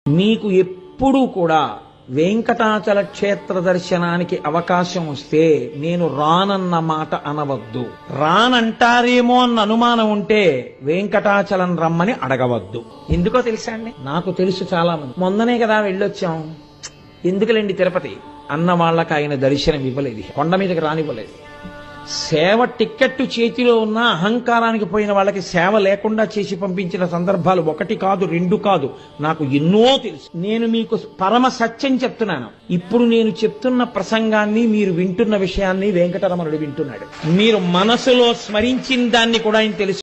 మీకు ఎప్పుడూ కూడా వెంకటాచల క్షేత్ర దర్శనానికి అవకాశం వస్తే నేను రానన్న మాట అనవద్దు. రానంటారేమో అన్న అనుమానం ఉంటే వెంకటాచలం రమ్మని అడగవద్దు. ఎందుకో తెలుసా అండి, నాకు తెలుసు చాలా మంది మొన్ననే కదా వెళ్ళొచ్చాం, ఎందుకులేండి తిరుపతి అన్న వాళ్ళకి ఆయన దర్శనం ఇవ్వలేదు, కొండ మీదకి రానివ్వలేదు. సేవ టిక్కెట్టు చేతిలో ఉన్న అహంకారానికి పోయిన వాళ్ళకి సేవ లేకుండా చేసి పంపించిన సందర్భాలు ఒకటి కాదు, రెండు కాదు, నాకు ఎన్నో తెలుసు. నేను మీకు పరమ సత్యం చెప్తున్నాను. ఇప్పుడు నేను చెప్తున్న ప్రసంగాన్ని మీరు వింటున్న విషయాన్ని వెంకటరమణుడు వింటున్నాడు. మీరు మనసులో స్మరించిన దాన్ని కూడా ఆయన తెలుసు.